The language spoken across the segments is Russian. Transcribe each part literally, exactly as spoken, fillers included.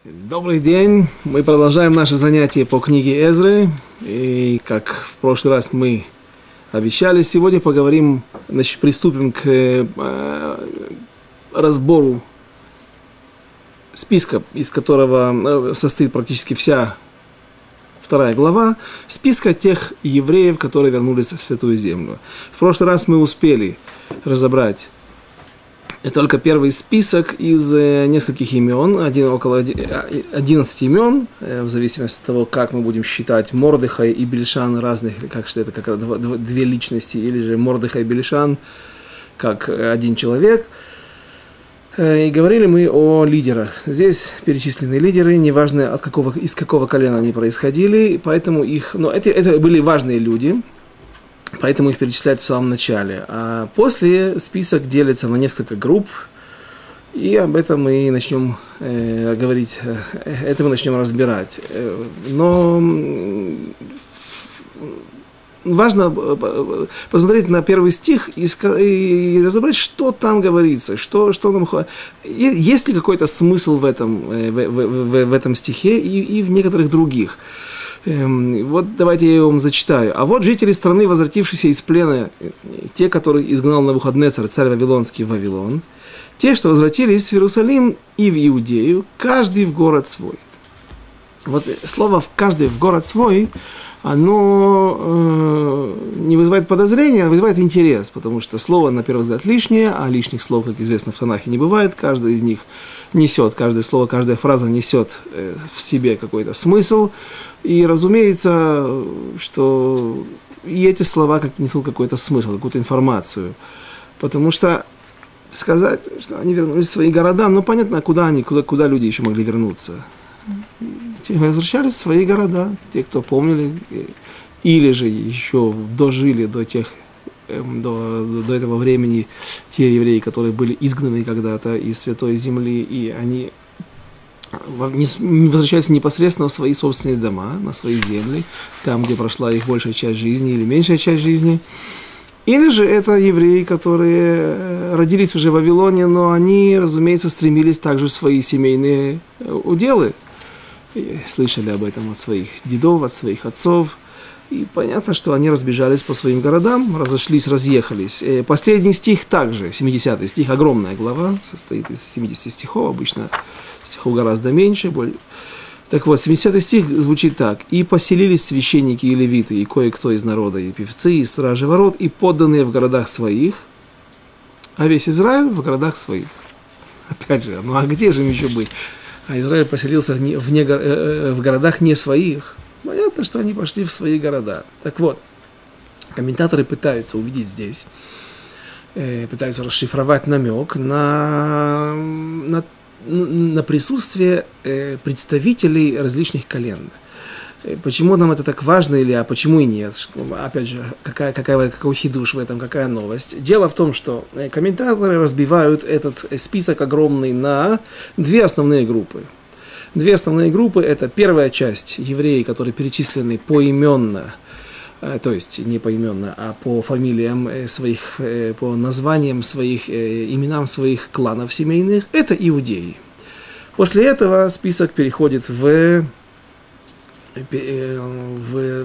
Добрый день! Мы продолжаем наше занятие по книге Эзры. И как в прошлый раз мы обещали, сегодня поговорим, значит, приступим к э, разбору списка, из которого состоит практически вся вторая глава, списка тех евреев, которые вернулись в Святую Землю. В прошлый раз мы успели разобрать только первый список из э, нескольких имен, один, около одиннадцати имен, э, в зависимости от того, как мы будем считать Мордехай и Бильшан разных, как что это как два, две личности, или же Мордехай и Бильшан как один человек. Э, и говорили мы о лидерах. Здесь перечислены лидеры, неважно от какого, из какого колена они происходили, поэтому их, но это, это были важные люди. Поэтому их перечисляют в самом начале. А после список делится на несколько групп. И об этом мы начнем э, говорить, э, это мы начнем разбирать. Но важно посмотреть на первый стих и, и разобрать, что там говорится, что, что нам, есть ли какой-то смысл в этом, в, в, в, в этом стихе и, и в некоторых других. Вот давайте я вам зачитаю. «А вот жители страны, возвратившиеся из плена, те, которых изгнал Навуходоносор, царь Вавилонский, в Вавилон, те, что возвратились в Иерусалим и в Иудею, каждый в город свой». Вот слово «в каждый в город свой», оно э, не вызывает подозрения, а вызывает интерес, потому что слово, на первый взгляд, лишнее, а лишних слов, как известно, в Танахе не бывает. Каждое из них несет, каждое слово, каждая фраза несет э, в себе какой-то смысл. И, разумеется, что и эти слова как несут какой-то смысл, какую-то информацию. Потому что сказать, что они вернулись в свои города, ну, понятно, куда они, куда, куда люди еще могли вернуться. Те возвращались в свои города, те, кто помнили, или же еще дожили до тех, до, до этого времени те евреи, которые были изгнаны когда-то из Святой Земли, и они не возвращаются непосредственно в свои собственные дома, на свои земли, там, где прошла их большая часть жизни или меньшая часть жизни. Или же это евреи, которые родились уже в Вавилоне, но они, разумеется, стремились также в свои семейные уделы. И слышали об этом от своих дедов, от своих отцов. И понятно, что они разбежались по своим городам, разошлись, разъехались. Последний стих также, семидесятый стих, огромная глава, состоит из семидесяти стихов, обычно стихов гораздо меньше. Так вот, семидесятый стих звучит так. «И поселились священники и левиты, и кое-кто из народа, и певцы, и стражи ворот, и подданные в городах своих, а весь Израиль в городах своих». Опять же, ну а где же им еще быть? А Израиль поселился в, не, в, не, в городах не своих. Понятно, что они пошли в свои города. Так вот, комментаторы пытаются увидеть здесь, э, пытаются расшифровать намек на, на, на присутствие э, представителей различных колен. Почему нам это так важно, или а почему и нет? Опять же, какая, какая, какой хидуш в этом, какая новость? Дело в том, что комментаторы разбивают этот список огромный на две основные группы. Две основные группы – это первая часть евреи, которые перечислены поименно, то есть не поименно, а по фамилиям своих, по названиям своих, именам своих кланов семейных – это иудеи. После этого список переходит в В,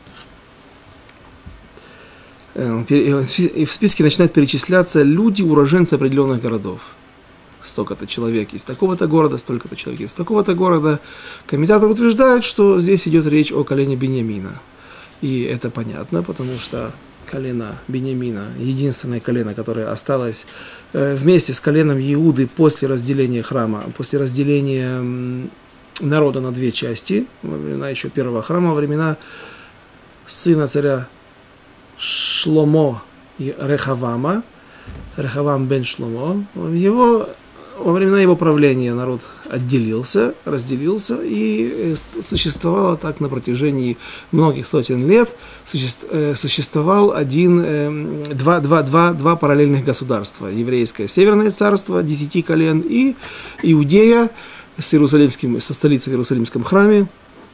в списке начинают перечисляться люди, уроженцы определенных городов. Столько-то человек из такого-то города, столько-то человек из такого-то города. Комментаторы утверждают, что здесь идет речь о колене Биньямина. И это понятно, потому что колено Биньямина, единственное колено, которое осталось вместе с коленом Иуды после разделения храма, после разделения народа на две части, во времена еще первого храма, во времена сына царя Шломо и Рехавама, Рехавам бен Шломо, его, во времена его правления народ отделился, разделился, и существовало так на протяжении многих сотен лет, существовал один, два, два, два, два параллельных государства. Еврейское Северное царство, десяти колен, и Иудея, с Иерусалимским, со столицей в Иерусалимском храме,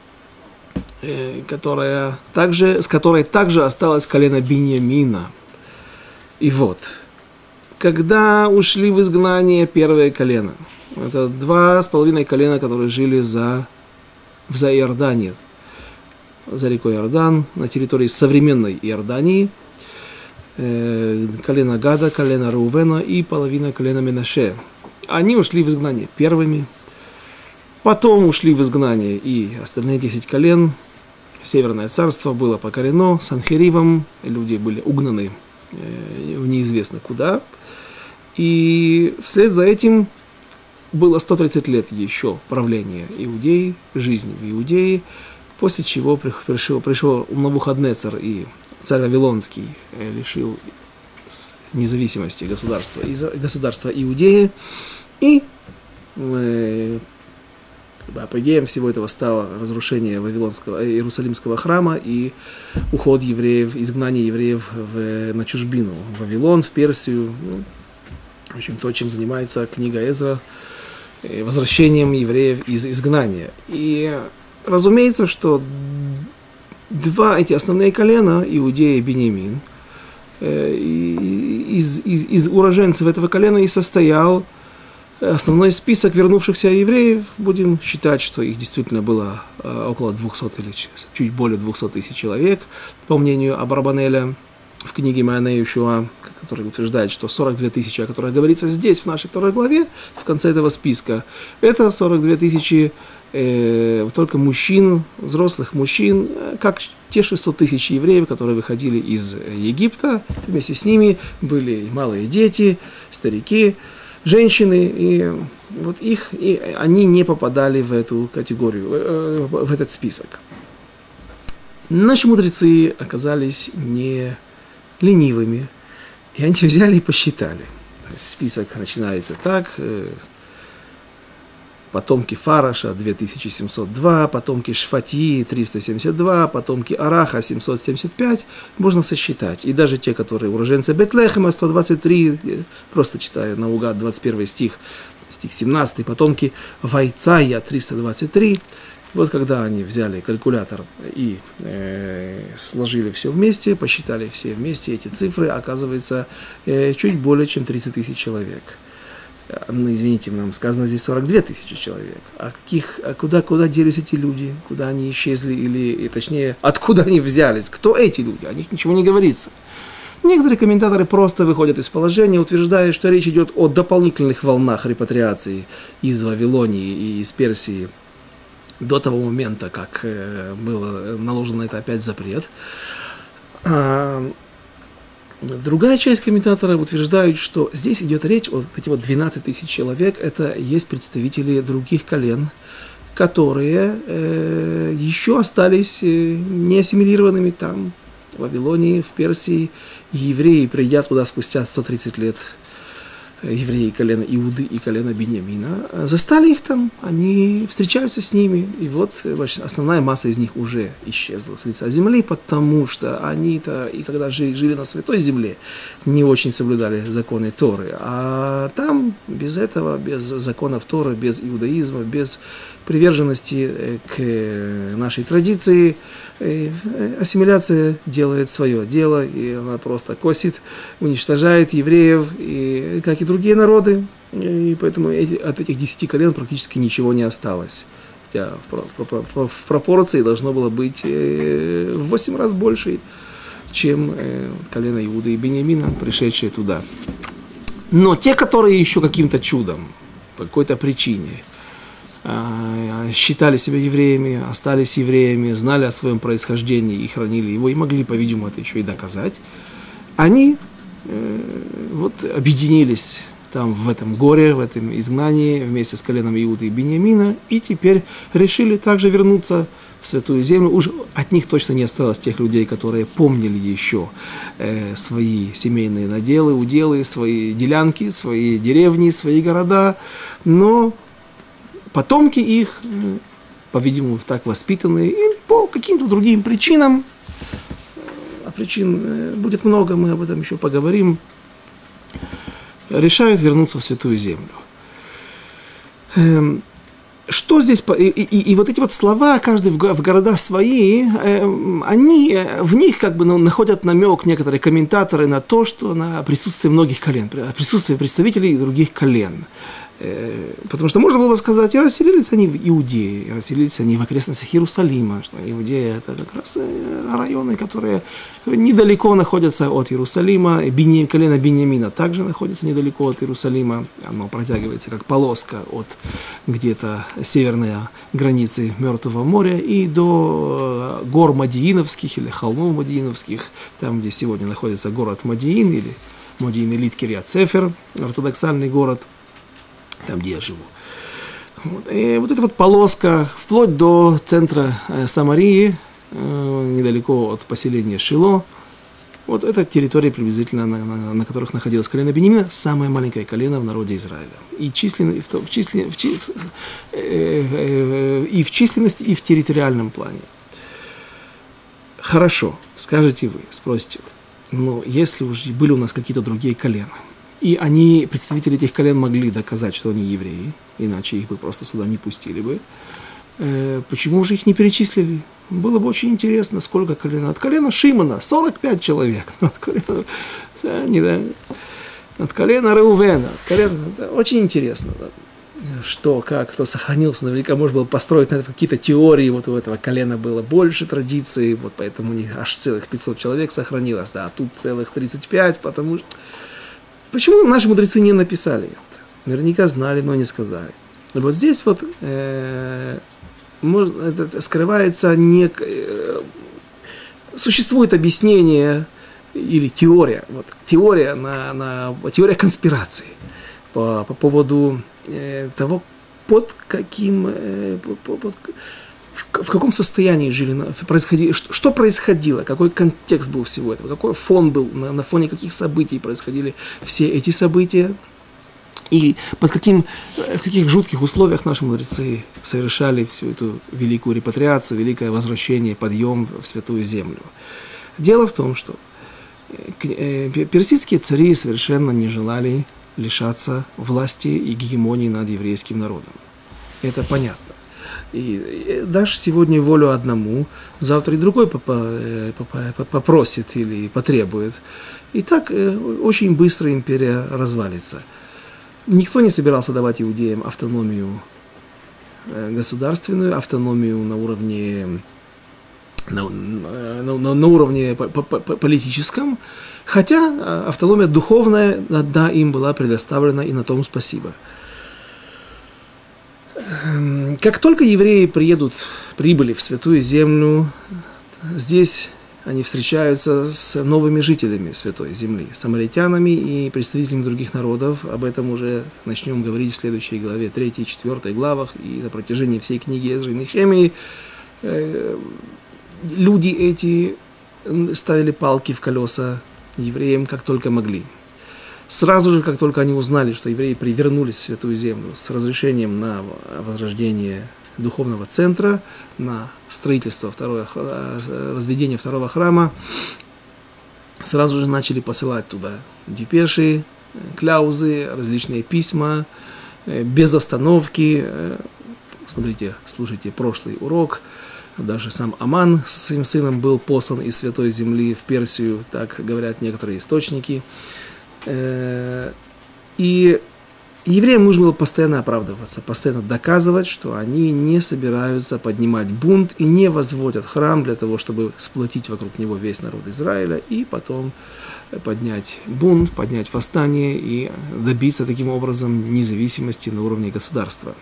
которая также, с которой также осталось колено Биньямина. И вот, когда ушли в изгнание первое колено, Это два с половиной колена, которые жили за, в за Иордании, за рекой Иордан, на территории современной Иордании. Э, колено Гада, колено Реувена и половина колена Менаше. Они ушли в изгнание первыми. Потом ушли в изгнание и остальные десять колен. Северное царство было покорено Санхеривом. Люди были угнаны э, в неизвестно куда. И вслед за этим было сто тридцать лет еще правления Иудеи, жизни в Иудее, после чего пришел, пришел Навуходнецар и царь Вавилонский лишил независимости государства, государства Иудеи, и э, апогеем всего этого стало разрушение Вавилонского, Иерусалимского храма и уход евреев, изгнание евреев в, на чужбину, в Вавилон, в Персию. Ну, в общем, то, чем занимается книга Эзра, возвращением евреев из изгнания. И разумеется, что два эти основные колена, Иудея и Беньямин, из, из, из уроженцев этого колена и состоял основной список вернувшихся евреев. Будем считать, что их действительно было около двухсот или чуть более двухсот тысяч человек, по мнению Абарбанеля в книге Мааней Йешуа, который утверждает, что сорок две тысячи, о которых говорится здесь, в нашей второй главе, в конце этого списка, это сорок две тысячи э, только мужчин, взрослых мужчин, как те шестьсот тысяч евреев, которые выходили из Египта. Вместе с ними были малые дети, старики, женщины, и вот их, и они не попадали в эту категорию, э, в этот список. Наши мудрецы оказались не ленивыми, и они взяли и посчитали. Список начинается так: потомки Фараша две тысячи семьсот два, потомки Шфатьи триста семьдесят два, потомки Араха семьсот семьдесят пять, можно сосчитать. И даже те, которые уроженцы Бетлехема сто двадцать три, просто читаю наугад двадцать первый стих, стих семнадцатый, потомки Вайцая триста двадцать три. Вот когда они взяли калькулятор и э, сложили все вместе, посчитали все вместе эти цифры, оказывается, э, чуть более чем тридцать тысяч человек. Ну, извините, нам сказано здесь сорок две тысячи человек. А, каких, а куда, куда делись эти люди? Куда они исчезли? Или, точнее, откуда они взялись? Кто эти люди? О них ничего не говорится. Некоторые комментаторы просто выходят из положения, утверждая, что речь идет о дополнительных волнах репатриации из Вавилонии и из Персии до того момента, как э, был наложен на это опять запрет. А другая часть комментаторов утверждает, что здесь идет речь о эти вот двенадцать тысяч человек, это есть представители других колен, которые э, еще остались э, не ассимилированными там, в Вавилонии, в Персии. Евреи, придя туда спустя сто тридцать лет, евреи колена Иуды и колена Беньямина, застали их там, они встречаются с ними, и вот основная масса из них уже исчезла с лица земли, потому что они-то, и когда жили, жили на святой земле, не очень соблюдали законы Торы, а там без этого, без законов Торы, без иудаизма, без приверженности к нашей традиции, ассимиляция делает свое дело, и она просто косит, уничтожает евреев, и, как и другие народы, и поэтому эти, от этих десяти колен практически ничего не осталось. Хотя в, в, в пропорции должно было быть в восемь раз больше, чем колено Иуды и Беньямина, пришедшие туда. Но те, которые еще каким-то чудом, по какой-то причине, считали себя евреями, остались евреями, знали о своем происхождении и хранили его, и могли, по-видимому, это еще и доказать, они э, вот объединились там в этом горе, в этом изгнании вместе с коленом Иуды и Беньямина, и теперь решили также вернуться в Святую Землю. Уж от них точно не осталось тех людей, которые помнили еще э, свои семейные наделы, уделы, свои делянки, свои деревни, свои города, но потомки их, по-видимому, так воспитанные, или по каким-то другим причинам, а причин будет много, мы об этом еще поговорим, решают вернуться в Святую Землю. Что здесь, и, и, и вот эти вот слова, каждый в, в города свои, они, в них как бы находят намек некоторые комментаторы на то, что на присутствие многих колен, присутствие представителей других колен. Потому что можно было бы сказать, и расселились они в Иудее, и расселились они в окрестностях Иерусалима, что Иудея это как раз районы, которые недалеко находятся от Иерусалима, Биньям, колено Биньямина также находится недалеко от Иерусалима, оно протягивается как полоска от где-то северной границы Мертвого моря и до гор Мадииновских или холмов Мадииновских, там, где сегодня находится город Мадиин или Мадиин-Элит Кирьят-Сефер, ортодоксальный город, там, где я живу. Вот. И вот эта вот полоска, вплоть до центра э, Самарии, э, недалеко от поселения Шило, вот это территория приблизительно, на, на, на которых находилось колено Беньямина, самое маленькое колено в народе Израиля. И, численно, и, в, в, числен, в, в, э, э, и в численности, и в территориальном плане. Хорошо, скажете вы, спросите вы, но если уже были у нас какие-то другие колена, и они, представители этих колен, могли доказать, что они евреи, иначе их бы просто сюда не пустили бы. Э, почему же их не перечислили? Было бы очень интересно, сколько колен. От колена Шимона сорок пять человек. От колена, да. От колена Реувена. От колена, да. Очень интересно, да. Что, как, кто сохранился. Наверняка можно было построить наверное, какие-то теории. Вот у этого колена было больше традиций, вот поэтому у них аж целых пятьсот человек сохранилось, да, а тут целых тридцать пять, потому что... Почему наши мудрецы не написали это? Наверняка знали, но не сказали. И вот здесь вот э, может, это, скрывается нек... Э, существует объяснение или теория, вот, теория, на, на, теория конспирации по, по поводу э, того, под каким, э, под, под, в, в каком состоянии жили, происходило, что, что происходило, какой контекст был всего этого, какой фон был, на, на фоне каких событий происходили все эти события, и под каким, в каких жутких условиях наши мудрецы совершали всю эту великую репатриацию, великое возвращение, подъем в Святую Землю. Дело в том, что персидские цари совершенно не желали лишаться власти и гегемонии над еврейским народом. Это понятно. И дашь сегодня волю одному, завтра и другой попросит или потребует. И так очень быстро империя развалится. Никто не собирался давать иудеям автономию государственную, автономию на уровне, на, на, на, на уровне политическом, хотя автономия духовная, да, им была предоставлена, и на том спасибо. Как только евреи приедут, прибыли в Святую Землю, здесь они встречаются с новыми жителями Святой Земли, самаритянами и представителями других народов. Об этом уже начнем говорить в следующей главе, третьей и четвёртой главах, и на протяжении всей книги Эзры и Нехемии. Люди эти ставили палки в колеса евреям, как только могли. Сразу же, как только они узнали, что евреи привернулись в Святую Землю с разрешением на возрождение духовного центра, на строительство второго, возведение второго храма, сразу же начали посылать туда депеши, кляузы, различные письма, без остановки. Смотрите, слушайте прошлый урок. Даже сам Аман со своим сыном был послан из Святой Земли в Персию, так говорят некоторые источники. И евреям нужно было постоянно оправдываться, постоянно доказывать, что они не собираются поднимать бунт и не возводят храм для того, чтобы сплотить вокруг него весь народ Израиля и потом поднять бунт, поднять восстание и добиться таким образом независимости на уровне государства.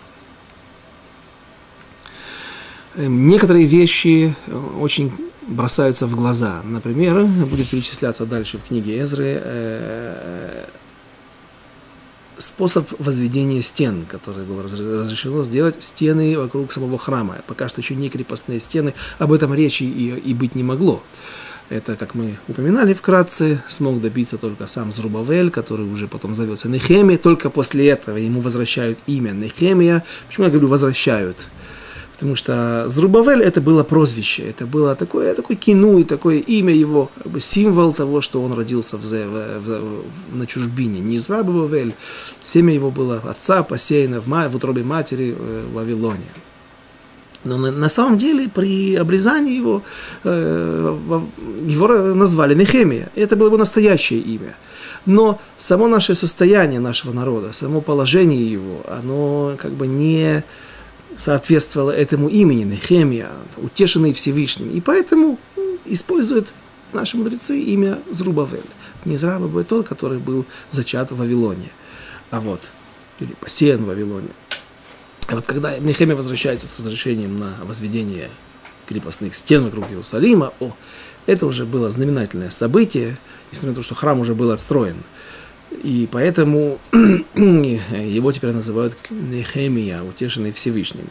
Некоторые вещи очень бросаются в глаза. Например, будет перечисляться дальше в книге Эзры э, способ возведения стен, который было разрешено сделать, стены вокруг самого храма. Пока что еще не крепостные стены, об этом речи и, и быть не могло. Это, как мы упоминали вкратце, смог добиться только сам Зрубавель, который уже потом зовется Нехемия. Только после этого ему возвращают имя Нехемия. Почему я говорю «возвращают»? Потому что Зрубавель это было прозвище, это было такое, такое кину, такое имя его, как бы символ того, что он родился в, в, в, на чужбине. Не Зрубавель, семя его было отца посеяно в, в утробе матери в Вавилоне. Но на, на самом деле при обрезании его, э, его назвали Нехемия. Это было его настоящее имя. Но само наше состояние нашего народа, само положение его, оно как бы не соответствовало этому имени Нехемия, утешенный Всевышним. И поэтому используют наши мудрецы имя Зрубавель. Не Зрубавель тот, который был зачат в Вавилоне, а вот, или посеян в Вавилоне. А вот когда Нехемия возвращается с разрешением на возведение крепостных стен вокруг Иерусалима, о, это уже было знаменательное событие, несмотря на то, что храм уже был отстроен. И поэтому его теперь называют Нехемия, утешенный Всевышним.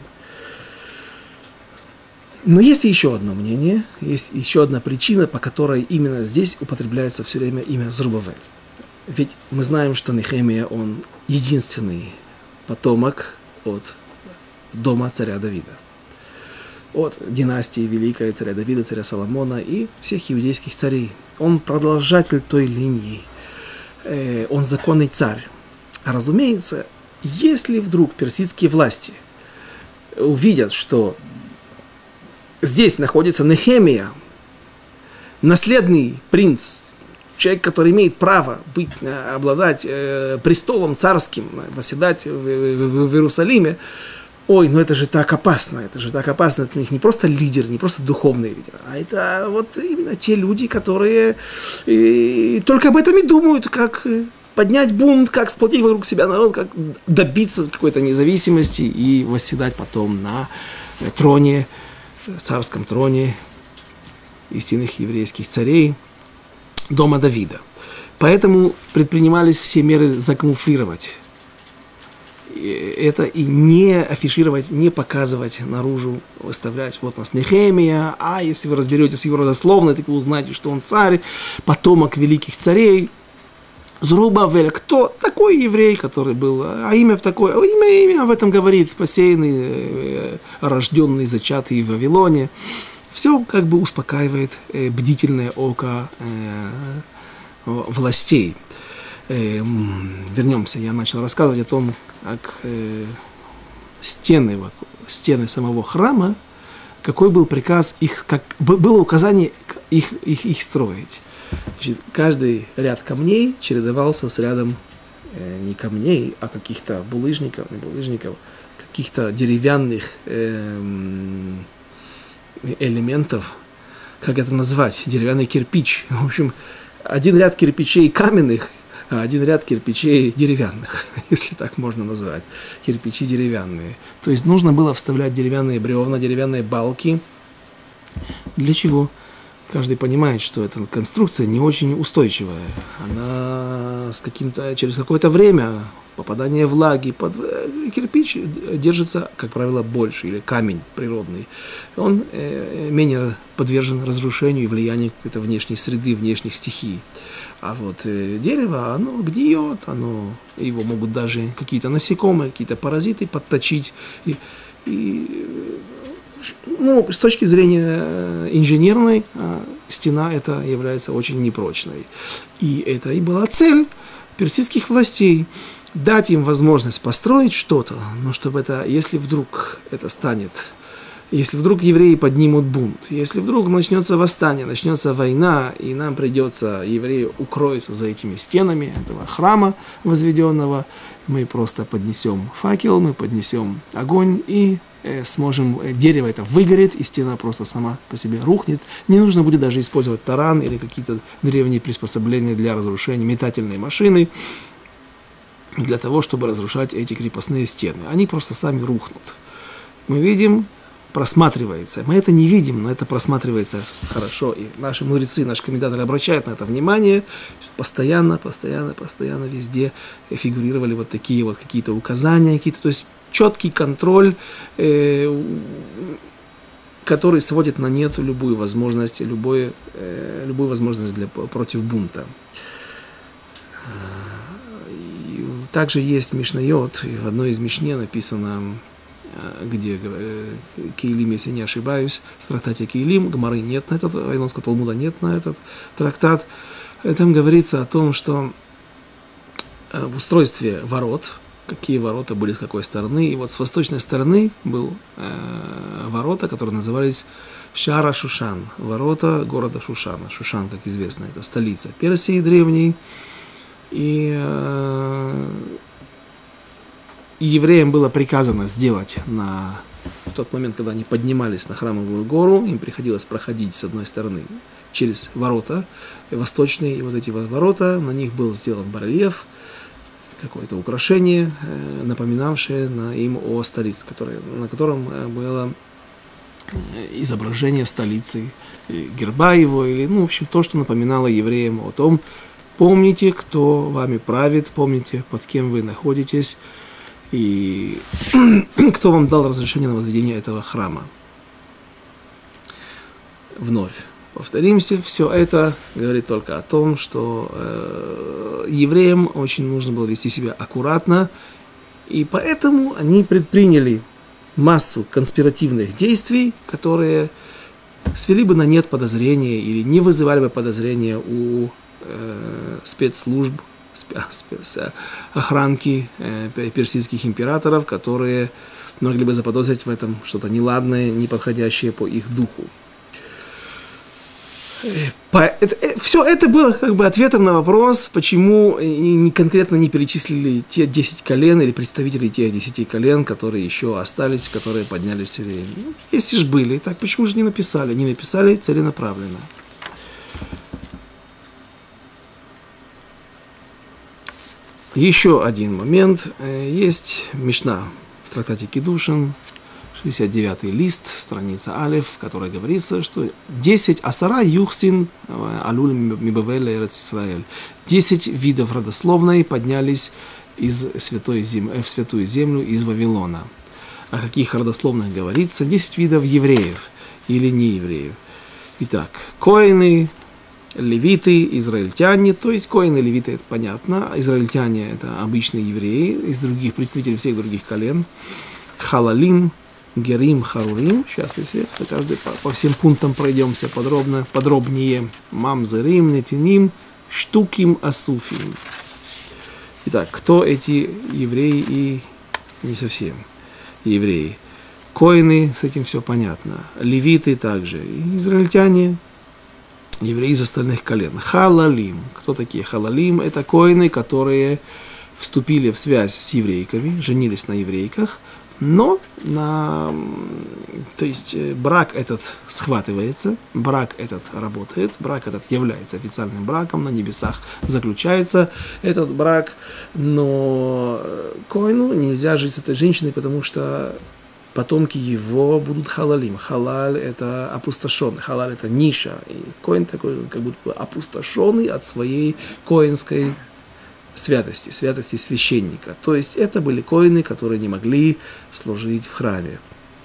Но есть еще одно мнение, есть еще одна причина, по которой именно здесь употребляется все время имя Зрубавель. Ведь мы знаем, что Нехемия, он единственный потомок от дома царя Давида. От династии великой царя Давида, царя Соломона и всех иудейских царей. Он продолжатель той линии. Э, он законный царь. А разумеется, если вдруг персидские власти увидят, что здесь находится Нехемия, наследный принц, человек, который имеет право быть, обладать э, престолом царским, восседать в, в, в Иерусалиме, ой, ну это же так опасно, это же так опасно, это у них не просто лидер, не просто духовный лидер, а это вот именно те люди, которые и, только об этом и думают, как поднять бунт, как сплотить вокруг себя народ, как добиться какой-то независимости и восседать потом на троне, царском троне истинных еврейских царей дома Давида. Поэтому предпринимались все меры закамуфлировать это и не афишировать, не показывать наружу, выставлять, вот у нас Нехемия, а если вы разберетесь в его родословной, так вы узнаете, что он царь, потомок великих царей. Зрубавель, кто? Такой еврей, который был, а имя такое, имя, имя об этом говорит, посеянный, рожденный, зачатый в Вавилоне. Все как бы успокаивает э, бдительное око э, властей. Э, вернемся, я начал рассказывать о том, как э, стены, стены самого храма, какой был приказ их, как было указание их, их, их строить. Значит, каждый ряд камней чередовался с рядом э, не камней, а каких-то булыжников, не булыжников, каких-то деревянных э, элементов, как это назвать, деревянный кирпич. В общем, один ряд кирпичей каменных, а один ряд кирпичей деревянных, если так можно назвать, кирпичи деревянные. То есть нужно было вставлять деревянные бревна, деревянные балки. Для чего? Каждый понимает, что эта конструкция не очень устойчивая. Она с каким-то, через какое-то время попадание влаги под кирпич держится, как правило, больше, или камень природный. Он э, менее подвержен разрушению и влиянию какой-то внешней среды, внешних стихий. А вот э, дерево, оно гниет, оно, его могут даже какие-то насекомые, какие-то паразиты подточить. И, и, ну, с точки зрения инженерной, э, стена эта является очень непрочной. И это и была цель персидских властей. Дать им возможность построить что-то, но чтобы это, если вдруг это станет, если вдруг евреи поднимут бунт, если вдруг начнется восстание, начнется война, и нам придется, евреи, укроиться за этими стенами этого храма возведенного, мы просто поднесем факел, мы поднесем огонь и э, сможем, э, дерево это выгорит, и стена просто сама по себе рухнет. Не нужно будет даже использовать таран или какие-то древние приспособления для разрушения, метательные машины, для того, чтобы разрушать эти крепостные стены. Они просто сами рухнут. Мы видим, просматривается. Мы это не видим, но это просматривается хорошо. И наши мудрецы, наши комментаторы обращают на это внимание. Постоянно, постоянно, постоянно везде фигурировали вот такие вот какие-то указания, какие-то, то есть четкий контроль, э, который сводит на нет любую возможность, любую, э, любую возможность для, против бунта. Также есть Мишнайот, и в одной из Мишне написано, где Кейлим, если не ошибаюсь, в трактате Кейлим, Гмары нет на этот, Вавилонского Талмуда нет на этот трактат. Там говорится о том, что в устройстве ворот, какие ворота были с какой стороны, и вот с восточной стороны был э, ворота, которые назывались Шара Шушан, ворота города Шушана. Шушан, как известно, это столица Персии древней. И э, евреям было приказано сделать на... В тот момент, когда они поднимались на Храмовую гору, им приходилось проходить с одной стороны через ворота, восточные вот эти ворота, на них был сделан барельеф, какое-то украшение, напоминавшее на им о столице, которое, на котором было изображение столицы, герба его, или, ну, в общем, то, что напоминало евреям о том, помните, кто вами правит, помните, под кем вы находитесь, и кто вам дал разрешение на возведение этого храма. Вновь повторимся, все это говорит только о том, что э, евреям очень нужно было вести себя аккуратно, и поэтому они предприняли массу конспиративных действий, которые свели бы на нет подозрения или не вызывали бы подозрения у э, спецслужб, охранки э, персидских императоров, которые могли бы заподозрить в этом что-то неладное, неподходящее по их духу. По, это, все это было как бы ответом на вопрос, почему не, конкретно не перечислили те десять колен или представителей тех десяти колен, которые еще остались, которые поднялись. Или, ну, если же были, так почему же не написали? Не написали целенаправленно. Еще один момент. Есть Мишна в трактате Кидушин, шестьдесят девятый лист, страница Алеф, в которой говорится, что десять асара юхсин алюль мибавель эрец Исраэль. десять видов родословной поднялись из святой земли, в святую землю из Вавилона. О каких родословных говорится? десять видов евреев или неевреев. Итак, коины, левиты, израильтяне, то есть коины, левиты, это понятно, израильтяне это обычные евреи, из других представителей всех других колен, халалим, герим, харурим, сейчас мы все, каждый по, по всем пунктам пройдемся подробно, подробнее, мамзерим, нетиним, штуким, асуфим. Итак, кто эти евреи и не совсем евреи? Коины, с этим все понятно, левиты также, израильтяне, евреи из остальных колен. Халалим. Кто такие халалим? Это коины, которые вступили в связь с еврейками, женились на еврейках, но на, то есть брак этот схватывается, брак этот работает, брак этот является официальным браком, на небесах заключается этот брак, но коину нельзя жить с этой женщиной, потому что потомки его будут халалим. Халаль – это опустошенный, халаль – это ниша. И коин такой, как будто бы опустошенный от своей коинской святости, святости священника. То есть это были коины, которые не могли служить в храме.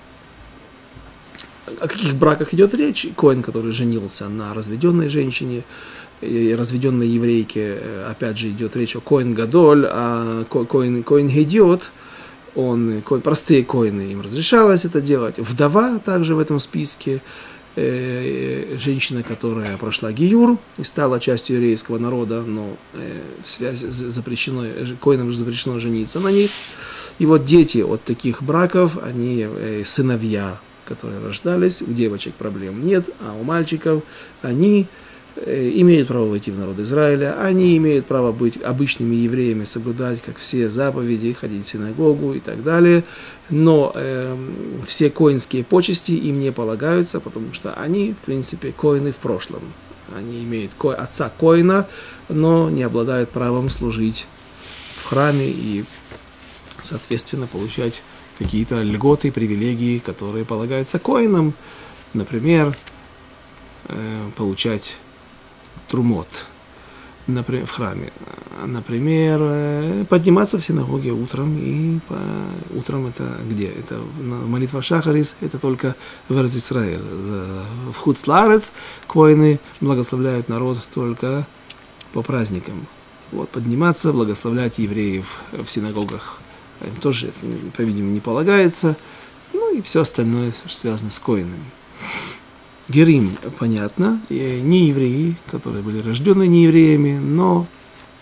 О каких браках идет речь? Коин, который женился на разведенной женщине, разведенной еврейке, опять же идет речь о коин гадоль, а коин, коин гедиот, он, простые коины, им разрешалось это делать. Вдова также в этом списке, э, женщина, которая прошла гиюр и стала частью еврейского народа, но э, в связи с запрещено, коинам же запрещено жениться на них. И вот дети от таких браков, они э, сыновья, которые рождались, у девочек проблем нет, а у мальчиков они имеют право войти в народ Израиля, они имеют право быть обычными евреями, соблюдать, как все заповеди, ходить в синагогу и так далее, но э, все коинские почести им не полагаются, потому что они, в принципе, коины в прошлом. Они имеют ко- отца коина, но не обладают правом служить в храме и, соответственно, получать какие-то льготы, привилегии, которые полагаются коинам, например, э, получать трумот, например, в храме. Например, подниматься в синагоге утром. И по, утром это где? Это молитва Шахарис, это только в Эрец Исраэль. В Хуц-Лаарец коины благословляют народ только по праздникам. Вот, подниматься, благословлять евреев в синагогах им тоже, по-видимому, не полагается. Ну и все остальное связано с коинами. Герим, понятно, не евреи, которые были рождены не евреями, но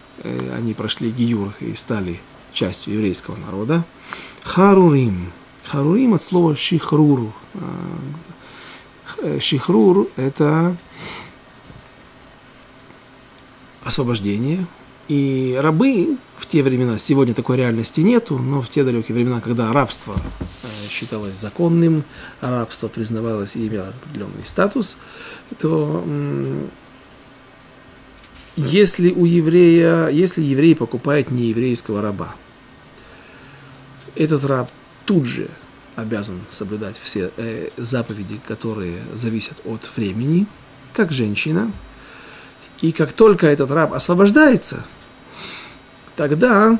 они прошли гиюр и стали частью еврейского народа. Харурим. Харурим от слова шихруру. Шихрур – это освобождение. И рабы в те времена, сегодня такой реальности нету, но в те далекие времена, когда рабство считалось законным, рабство признавалось и имело определенный статус, то если у еврея, если еврей покупает нееврейского раба, этот раб тут же обязан соблюдать все э, заповеди, которые зависят от времени, как женщина. И как только этот раб освобождается, тогда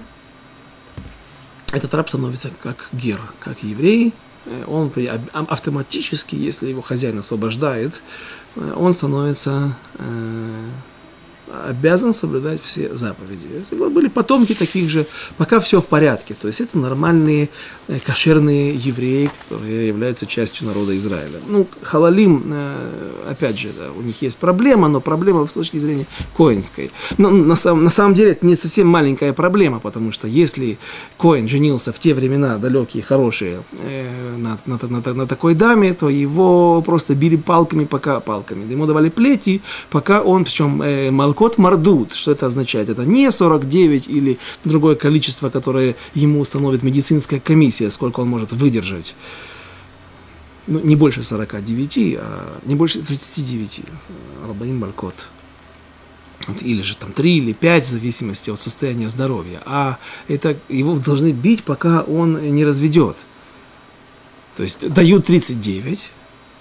этот раб становится как гер, как еврей. Он при, автоматически, если его хозяин освобождает, он становится э, обязан соблюдать все заповеди. Это были потомки таких же, пока все в порядке. То есть это нормальные э, кошерные евреи, которые являются частью народа Израиля. Ну, халалим, э, опять же, да, у них есть проблема, но проблема с точки зрения коэнской. Но на, сам, на самом деле это не совсем маленькая проблема, потому что если коэн женился в те времена далекие, хорошие, э, на, на, на, на такой даме, то его просто били палками, пока палками. Ему давали плети, пока он, причем э, малкот мардут, что это означает? Это не сорок девять или другое количество, которое ему установит медицинская комиссия, сколько он может выдержать. Ну, не больше сорока девяти, а не больше тридцати девяти. Арбаим малкот. Или же там три или пять, в зависимости от состояния здоровья. А это его должны бить, пока он не разведет. То есть дают тридцать девять.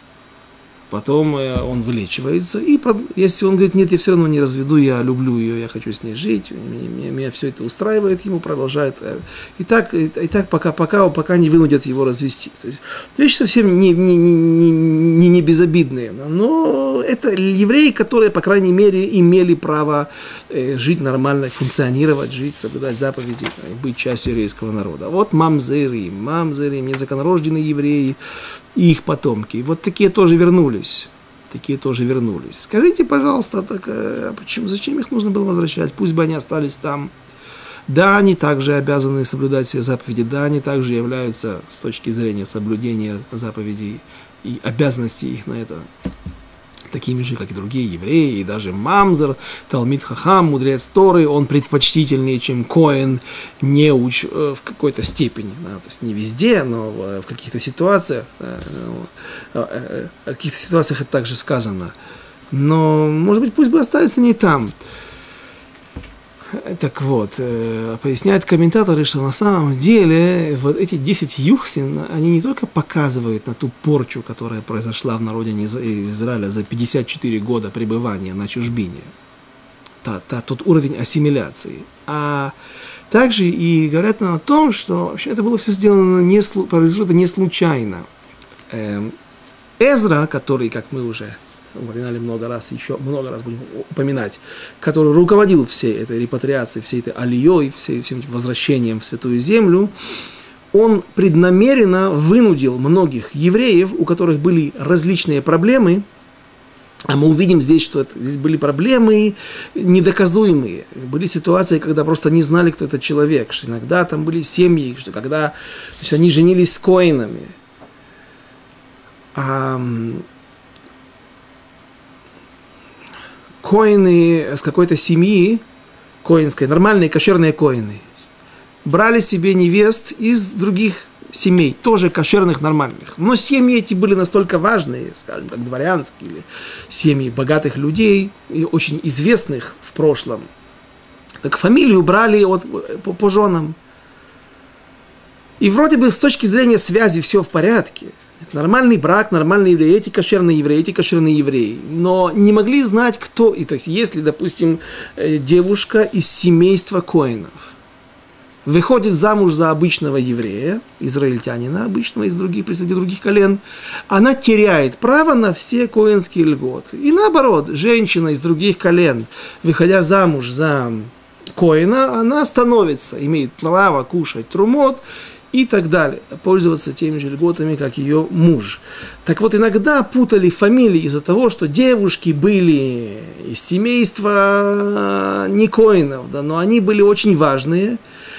Потом он вылечивается, и если он говорит, нет, я все равно не разведу, я люблю ее, я хочу с ней жить, меня, меня все это устраивает, ему продолжает. И так, и так пока, пока, пока не вынудят его развести. То есть вещи совсем не, не, не, не, не безобидные, но это евреи, которые, по крайней мере, имели право жить нормально, функционировать, жить, соблюдать заповеди, быть частью еврейского народа. Вот мамзерим, мамзерим, незаконорожденные евреи, и их потомки. И вот такие тоже вернулись. Такие тоже вернулись. Скажите, пожалуйста, так, а почему, зачем их нужно было возвращать? Пусть бы они остались там. Да, они также обязаны соблюдать все заповеди. Да, они также являются, с точки зрения соблюдения заповедей и обязанностей их на это, такими же, как и другие евреи, и даже мамзер, талмид хахам, мудрец Торы, он предпочтительнее, чем коэн, неуч в какой-то степени, да, то есть не везде, но в каких-то ситуациях, в каких-то ситуациях это также сказано, но, может быть, пусть бы остались они там. Так вот, э, поясняют комментаторы, что на самом деле вот эти десять юхсин, они не только показывают на ту порчу, которая произошла в народе Израиля за пятьдесят четыре года пребывания на чужбине, та, та, тот уровень ассимиляции, а также и говорят нам о том, что вообще это было все сделано, не, произошло это не случайно. Э, Эзра, который, как мы уже упоминали много раз, еще много раз будем упоминать, который руководил всей этой репатриацией, всей этой алией, всей, всем этим возвращением в Святую Землю, он преднамеренно вынудил многих евреев, у которых были различные проблемы, а мы увидим здесь, что это, здесь были проблемы недоказуемые, были ситуации, когда просто не знали, кто этот человек, что иногда там были семьи, что когда то есть они женились с коинами, а коины с какой-то семьи, коинской, нормальные кошерные коины, брали себе невест из других семей, тоже кошерных, нормальных. Но семьи эти были настолько важные, скажем так, дворянские, или семьи богатых людей, и очень известных в прошлом. Так фамилию брали от, по, по женам. И вроде бы с точки зрения связи все в порядке. Нормальный брак, нормальные евреи, эти кошерные евреи, эти кошерные евреи. Но не могли знать, кто. И то есть, если, допустим, девушка из семейства коинов выходит замуж за обычного еврея, израильтянина обычного, из других, среди других колен, она теряет право на все коинские льготы. И наоборот, женщина из других колен, выходя замуж за коина, она становится, имеет право кушать трумот, и так далее, пользоваться теми же льготами, как ее муж. Так вот, иногда путали фамилии из-за того, что девушки были из семейства не коинов, да, но они были очень важные.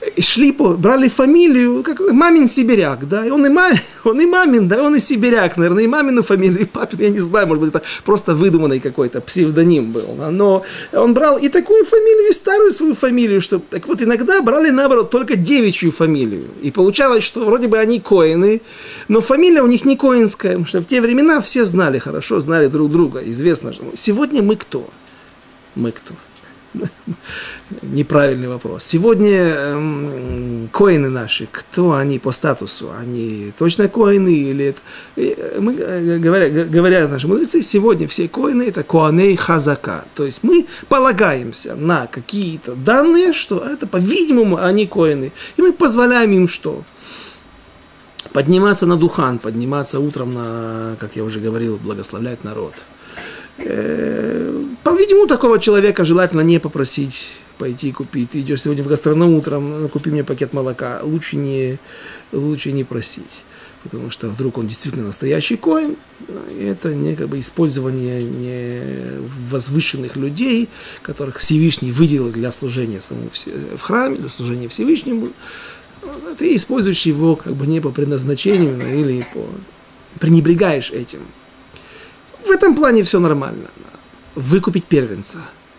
шли, по, брали фамилию, как мамин сибиряк, да, и он и, мамин, он и мамин, да, он и сибиряк, наверное, и мамину фамилию, и папин, я не знаю, может быть, это просто выдуманный какой-то псевдоним был, да? Но он брал и такую фамилию, и старую свою фамилию, что, так вот, иногда брали, наоборот, только девичью фамилию, и получалось, что вроде бы они коины, но фамилия у них не коинская, потому что в те времена все знали хорошо, знали друг друга, известно же. Сегодня мы кто? Мы кто? Неправильный вопрос. Сегодня эм, коины наши, кто они по статусу? Они точно коины или это? Мы, говоря, говорят наши мудрецы, сегодня все коины это коаней хазака. То есть мы полагаемся на какие-то данные, что это, по-видимому, они коины. И мы позволяем им что? Подниматься на духан, подниматься утром на, как я уже говорил, благословлять народ. По-видимому, такого человека желательно не попросить пойти купить. Ты идешь сегодня в гастроном утром, купи мне пакет молока. Лучше не, лучше не просить, потому что вдруг он действительно настоящий коин. Это не как бы использование не возвышенных людей, которых Всевышний выделил для служения самому в храме, для служения Всевышнему. Ты используешь его как бы не по предназначению или по... пренебрегаешь этим. В этом плане все нормально. Выкупить первенца.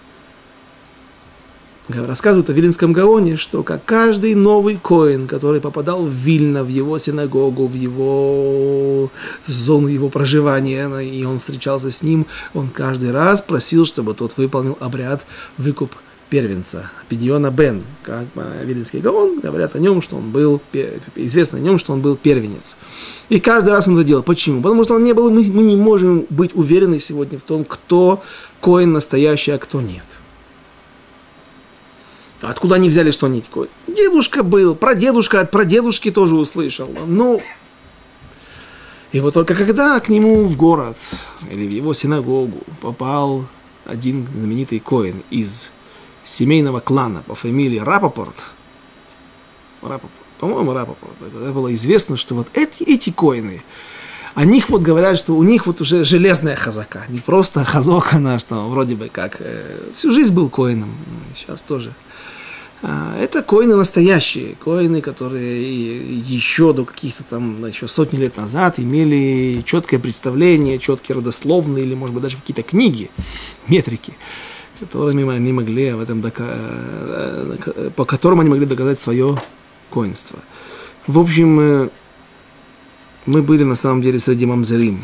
Рассказывают о Вилинском Гаоне, что как каждый новый коин, который попадал в Вильно, в его синагогу, в его зону его проживания, и он встречался с ним, он каждый раз просил, чтобы тот выполнил обряд выкуп первенца, Пидьона Бен. Как Вилинский Гаон говорят о нем, что он был, известно о нем, что он был первенец. И каждый раз он это делал. Почему? Потому что он не был, мы, мы не можем быть уверены сегодня в том, кто коин настоящий, а кто нет. Откуда они взяли, что они коин? Дедушка был, прадедушка от прадедушки тоже услышал. Ну, и вот только когда к нему в город или в его синагогу попал один знаменитый коин из семейного клана по фамилии Рапопорт, Рапопорт, по-моему, Рапопорт, это было известно, что вот эти, эти коины, о них вот говорят, что у них вот уже железная хазака, не просто хазок, она, что вроде бы как э, всю жизнь был коином, сейчас тоже. А, это коины настоящие, коины, которые еще до каких-то там, еще сотни лет назад имели четкое представление, четкие родословные или, может быть, даже какие-то книги, метрики, которыми они могли в этом дока... по которым они могли доказать свое коинство. В общем, мы были на самом деле среди мамзерим.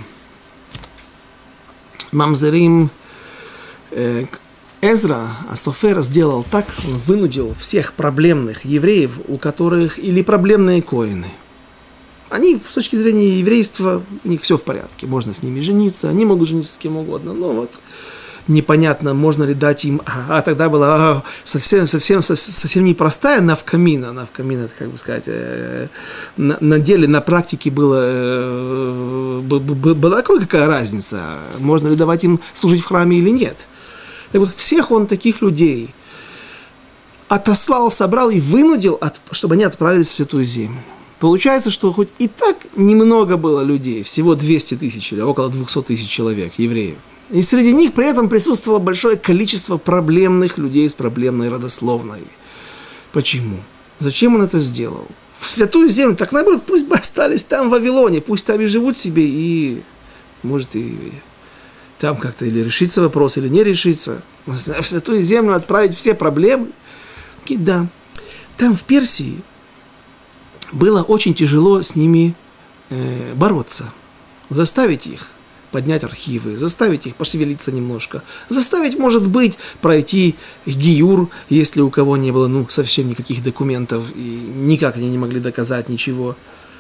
Мамзерим э, Эзра, Асофер, сделал так, он вынудил всех проблемных евреев, у которых или проблемные коины. Они, с точки зрения еврейства, у них все в порядке. Можно с ними жениться, они могут жениться с кем угодно, но вот непонятно, можно ли дать им... А, а тогда была а, совсем, совсем, совсем непростая навкамина. Навкамина, это, как бы сказать, э, на, на деле, на практике было, э, б, б, была какая разница, можно ли давать им служить в храме или нет. Так вот, всех он таких людей отослал, собрал и вынудил, от, чтобы они отправились в Святую Землю. Получается, что хоть и так немного было людей, всего двести тысяч или около двести тысяч человек, евреев, и среди них при этом присутствовало большое количество проблемных людей с проблемной родословной. Почему? Зачем он это сделал? В Святую Землю, так наоборот, пусть бы остались там в Вавилоне, пусть там и живут себе, и может и там как-то или решится вопрос, или не решится. В Святую Землю отправить все проблемы. И да, там в Персии было очень тяжело с ними э, бороться, заставить их поднять архивы, заставить их пошевелиться немножко, заставить, может быть, пройти гиюр, если у кого не было, ну, совсем никаких документов, и никак они не могли доказать ничего.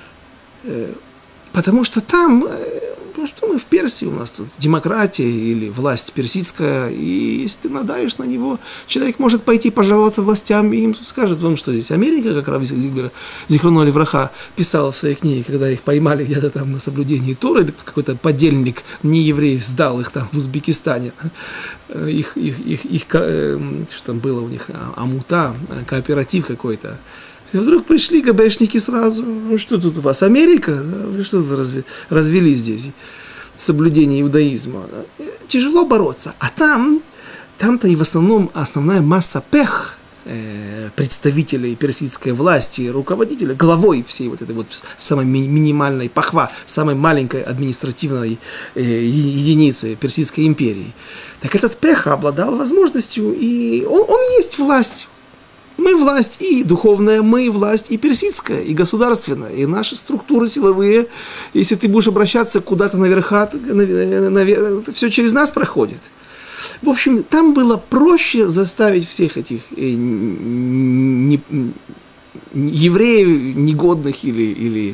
Потому что там, ну, что мы в Персии, у нас тут демократия или власть персидская, и если ты надавишь на него, человек может пойти пожаловаться властям, и им скажет вам, что здесь Америка, как Рав Зигбер, Зихрону Левраха, писал в своей книге, когда их поймали где-то там на соблюдении Торы, или какой-то подельник, не еврей, сдал их там в Узбекистане, их, их, их, их, что там было у них, амута, кооператив какой-то. И вдруг пришли ГБшники сразу. Ну что тут у вас, Америка? Вы что разве, развели здесь соблюдение иудаизма? Тяжело бороться. А там, там-то и в основном основная масса пех, э, представителей персидской власти, руководителя, главой всей вот этой вот самой ми- минимальной пахва, самой маленькой административной э, единицы Персидской империи. Так этот Пеха обладал возможностью, и он, он есть власть. Мы власть и духовная, мы власть и персидская, и государственная, и наши структуры силовые. Если ты будешь обращаться куда-то наверха, это все через нас проходит. В общем, там было проще заставить всех этих не, евреев негодных или, или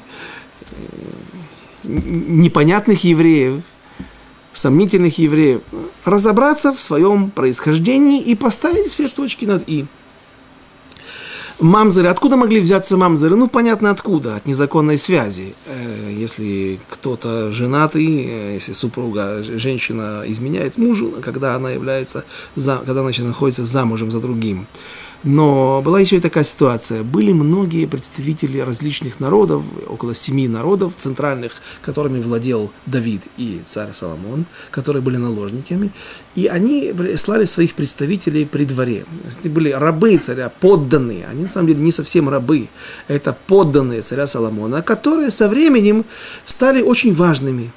непонятных евреев, сомнительных евреев, разобраться в своем происхождении и поставить все точки над «и». Мамзеры. Откуда могли взяться мамзеры? Ну, понятно, откуда. От незаконной связи. Если кто-то женатый, если супруга, женщина изменяет мужу, когда она является, когда она находится замужем за другим. Но была еще и такая ситуация. Были многие представители различных народов, около семи народов центральных, которыми владел Давид и царь Соломон, которые были наложниками. И они слали своих представителей при дворе. Это были рабы царя, подданные. Они на самом деле не совсем рабы. Это подданные царя Соломона, которые со временем стали очень важными.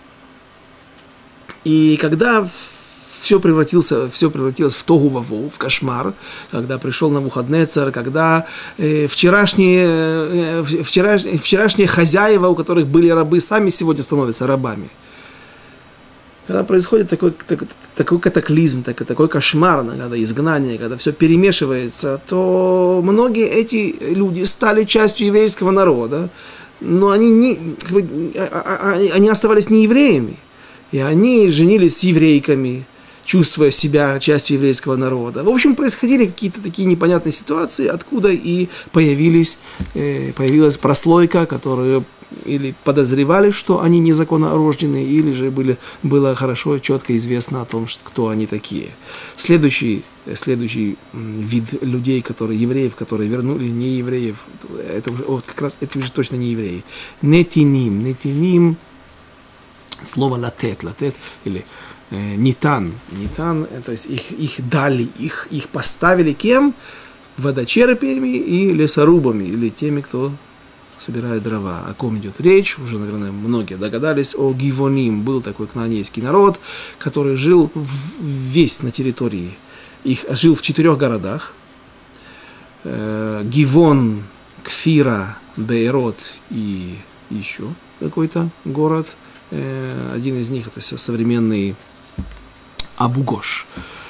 И когда все превратилось, все превратилось в тогу-ваву, в кошмар, когда пришел Навуходнецар, когда э, вчерашние, э, вчера, вчерашние хозяева, у которых были рабы, сами сегодня становятся рабами. Когда происходит такой, так, такой катаклизм, так, такой кошмар, когда изгнание, когда все перемешивается, то многие эти люди стали частью еврейского народа, но они, не, они оставались не евреями, и они женились с еврейками, чувствуя себя частью еврейского народа. В общем, происходили какие-то такие непонятные ситуации, откуда и появились, э, появилась прослойка, которую или подозревали, что они незаконно рождены, или же были, было хорошо и четко известно о том, что, кто они такие. Следующий, следующий вид людей, которые, евреев, которые вернули не евреев, это уже, вот как раз это уже точно не евреи. Нетиним. Нетиним, слово латет, латет, или Нитан, Нитан, то есть их, их дали, их, их поставили кем? Водочерпиями и лесорубами, или теми, кто собирает дрова. О ком идет речь? Уже, наверное, многие догадались. О Гивоним. Был такой кнаанейский народ, который жил в, весь на территории. Их жил в четырех городах. Э, Гивон, Кфира, Бейрот и еще какой-то город. Э, один из них это современный Абу-Гош.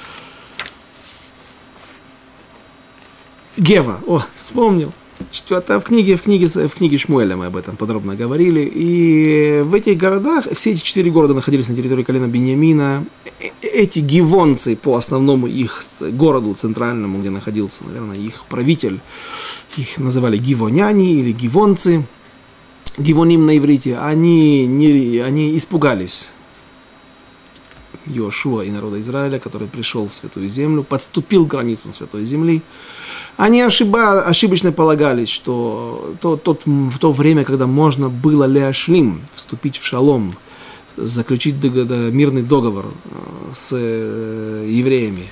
Гева. О, вспомнил. Что-то в книге, в книге, в книге Шмуэля мы об этом подробно говорили. И в этих городах, все эти четыре города находились на территории колена Биньямина. Эти гивонцы, по основному их городу центральному, где находился, наверное, их правитель, их называли гивоняне или гивонцы, гивоним на иврите, они, не, они испугались Йошуа и народа Израиля, который пришел в Святую Землю, подступил к границам Святой Земли. Они ошиба, ошибочно полагали, что то, тот, в то время, когда можно было ляшлим, вступить в шалом, заключить дог, дог, мирный договор с э, евреями,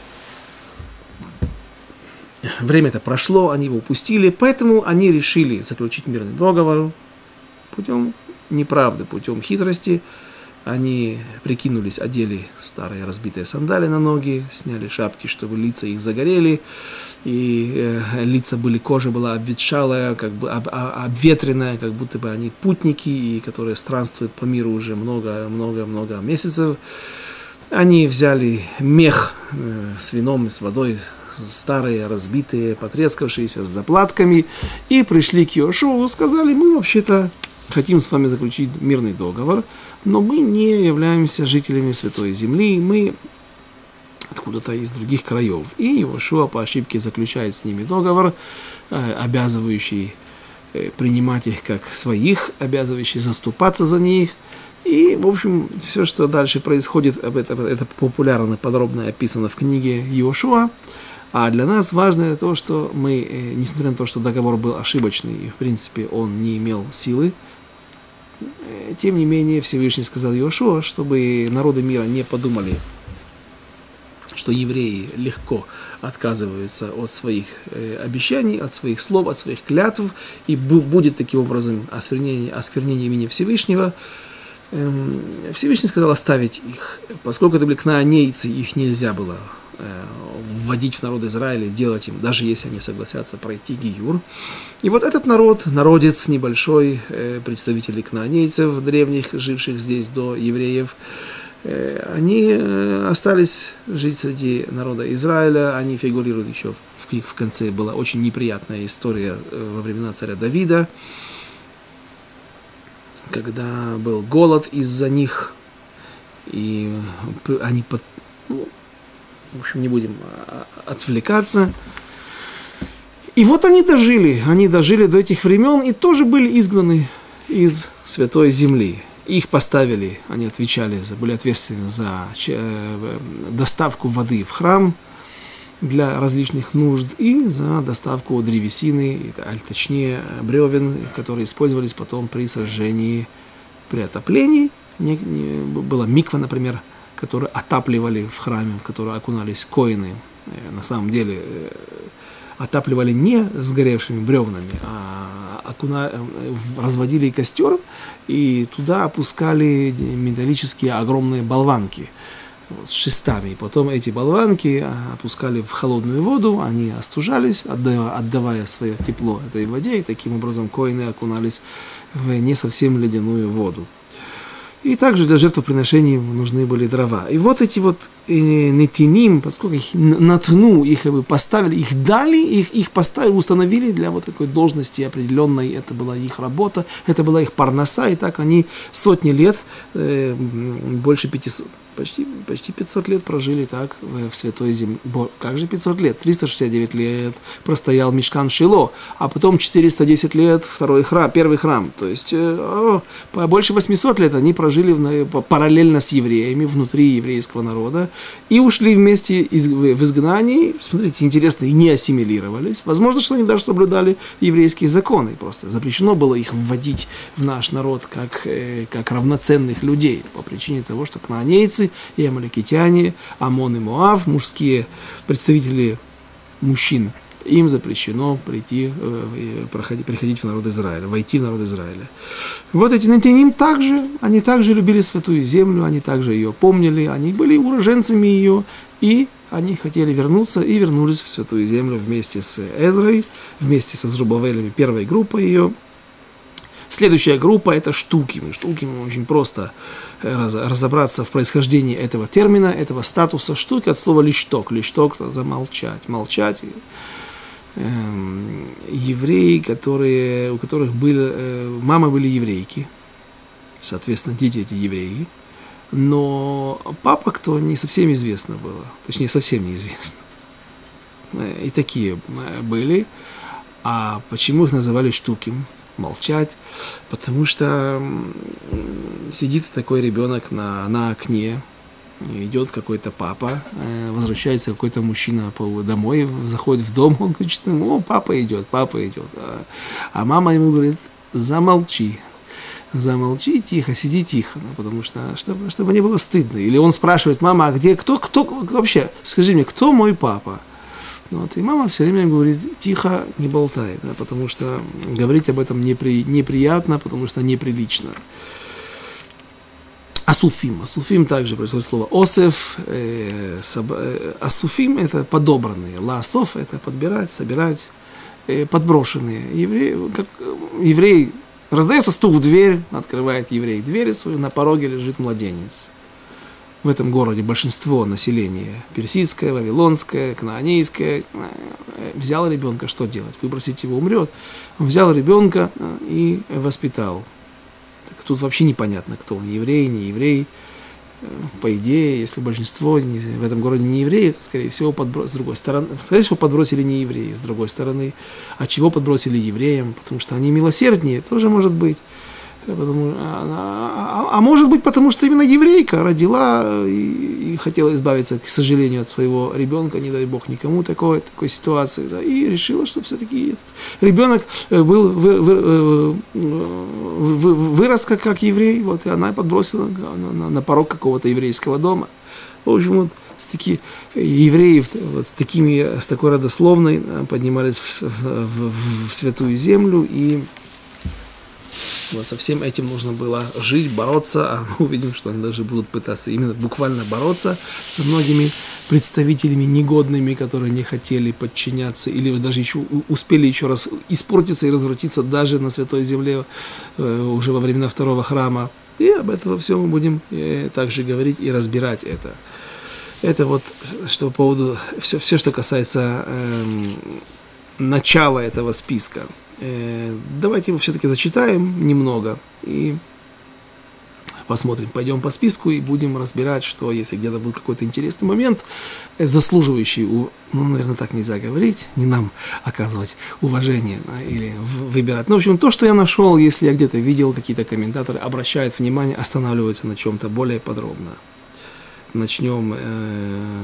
время это прошло, они его упустили, поэтому они решили заключить мирный договор путем неправды, путем хитрости. Они прикинулись, одели старые разбитые сандали на ноги, сняли шапки, чтобы лица их загорели, и э, лица были, кожа была обветшалая, как бы об, обветренная, как будто бы они путники, и которые странствуют по миру уже много-много-много месяцев. Они взяли мех э, с вином и с водой, старые, разбитые, потрескавшиеся, с заплатками, и пришли к Йошуа, сказали: мы вообще-то хотим с вами заключить мирный договор, но мы не являемся жителями Святой Земли, мы откуда-то из других краев. И Йошуа по ошибке заключает с ними договор, обязывающий принимать их как своих, обязывающий заступаться за них. И, в общем, все, что дальше происходит, это, это популярно, подробно описано в книге Йошуа. А для нас важно то, что мы, несмотря на то, что договор был ошибочный, и, в принципе, он не имел силы, тем не менее, Всевышний сказал Йошуа, чтобы народы мира не подумали, что что евреи легко отказываются от своих э, обещаний, от своих слов, от своих клятв, и бу- будет таким образом осквернение, осквернение имени Всевышнего. Эм, Всевышний сказал оставить их, поскольку это были кнаанейцы, их нельзя было э, вводить в народ Израиля, делать им, даже если они согласятся пройти гиюр. И вот этот народ, народец небольшой, э, представителей кнаанейцев, древних, живших здесь до евреев, они остались жить среди народа Израиля, они фигурируют еще в, в конце. Была очень неприятная история во времена царя Давида, когда был голод из-за них, и они, под, ну, в общем, не будем отвлекаться. И вот они дожили, они дожили до этих времен и тоже были изгнаны из Святой Земли. Их поставили, они отвечали, были ответственны за доставку воды в храм для различных нужд и за доставку древесины, а точнее бревен, которые использовались потом при сожжении, при отоплении. Была миква, например, которую отапливали в храме, в которую окунались коины. На самом деле отапливали не сгоревшими бревнами, а окуна... разводили костер и туда опускали металлические огромные болванки вот, с шестами. И потом эти болванки опускали в холодную воду, они остужались, отдавая, отдавая свое тепло этой воде, и таким образом коины окунались в не совсем ледяную воду. И также для жертвоприношений нужны были дрова. И вот эти вот э, нетиним, поскольку их на тну, их как бы поставили, их дали, их, их поставили, установили для вот такой должности определенной. Это была их работа, это была их парноса. И так они сотни лет, э, больше пятисот, почти, почти пятьсот лет прожили так в, в Святой Земле. Как же пятьсот лет? триста шестьдесят девять лет простоял Мишкан Шило, а потом четыреста десять лет второй храм, первый храм. То есть э, о, больше восьмисот лет они прожили в, параллельно с евреями внутри еврейского народа и ушли вместе из, в изгнании. Смотрите, интересно, и не ассимилировались. Возможно, что они даже соблюдали еврейские законы. Просто запрещено было их вводить в наш народ как, э, как равноценных людей по причине того, что кнаанейцы и амаликитяне, Амон и Моав, мужские представители мужчин, им запрещено прийти, э, проходить, приходить в народ Израиля, войти в народ Израиля. Вот эти нетиним также, они также любили Святую Землю, они также ее помнили, они были уроженцами ее, и они хотели вернуться, и вернулись в Святую Землю вместе с Эзрой, вместе со Зрубавелем, первой группой ее. Следующая группа – это штуким. Штуким очень просто разобраться в происхождении этого термина, этого статуса. Штуки от слова лишток. Лишток – замолчать, молчать. Эм, евреи, которые, у которых были, э, мамы были еврейки, соответственно, дети эти евреи. Но папа, кто не совсем известно было, точнее, совсем неизвестно. И такие были. А почему их называли штуким? Молчать, потому что сидит такой ребенок на, на окне, идет какой-то папа, возвращается какой-то мужчина домой, заходит в дом, он кричит ему: о, папа идет, папа идет. А, а мама ему говорит: замолчи, замолчи, тихо, сиди тихо, ну, потому что, чтобы, чтобы не было стыдно. Или он спрашивает: мама, а где, кто, кто, вообще, скажи мне, кто мой папа? Вот, и мама все время говорит: тихо, не болтай, да, потому что говорить об этом непри, неприятно, потому что неприлично. Асуфим. Асуфим также происходит слово осеф. Э, соб, э, асуфим – это подобранные. Лаасоф – это подбирать, собирать. Э, подброшенные. Еврей, как, еврей, раздается стук в дверь, открывает еврей дверь свою, на пороге лежит младенец. В этом городе большинство населения персидское, вавилонское, кнаанейское. Взял ребенка, что делать? Выбросить его, умрет. Взял ребенка и воспитал. Так тут вообще непонятно, кто он, еврей, не еврей. По идее, если большинство в этом городе не евреи, то, скорее всего, подброс... с другой стороны, скорее всего, подбросили не евреи, с другой стороны. А чего подбросили евреям? Потому что они милосерднее, тоже может быть. Потому, а, а, а может быть, потому что именно еврейка родила и, и хотела избавиться, к сожалению, от своего ребенка, не дай бог никому такой, такой ситуации, да, и решила, что все-таки этот ребенок был, вы, вы, вы, вырос как, как еврей, вот, и она подбросила на, на, на порог какого-то еврейского дома. В общем, вот с такими евреи, вот, с, такими, с такой родословной поднимались в, в, в, в святую землю, и вот со всем этим нужно было жить, бороться, а мы увидим, что они даже будут пытаться именно буквально бороться со многими представителями негодными, которые не хотели подчиняться или даже еще успели еще раз испортиться и развратиться даже на Святой Земле э, уже во времена второго храма. И об этом во всем мы будем э, также говорить и разбирать это. Это вот что по поводу, все, все что касается э, начала этого списка. Давайте его все-таки зачитаем немного и посмотрим. Пойдем по списку и будем разбирать, что если где-то будет какой-то интересный момент, заслуживающий, ну, наверное, так нельзя говорить, не нам оказывать уважение, да, или выбирать. Ну, в общем, то, что я нашел, если я где-то видел, какие-то комментаторы обращают внимание, останавливаются на чем-то более подробно. Начнем э-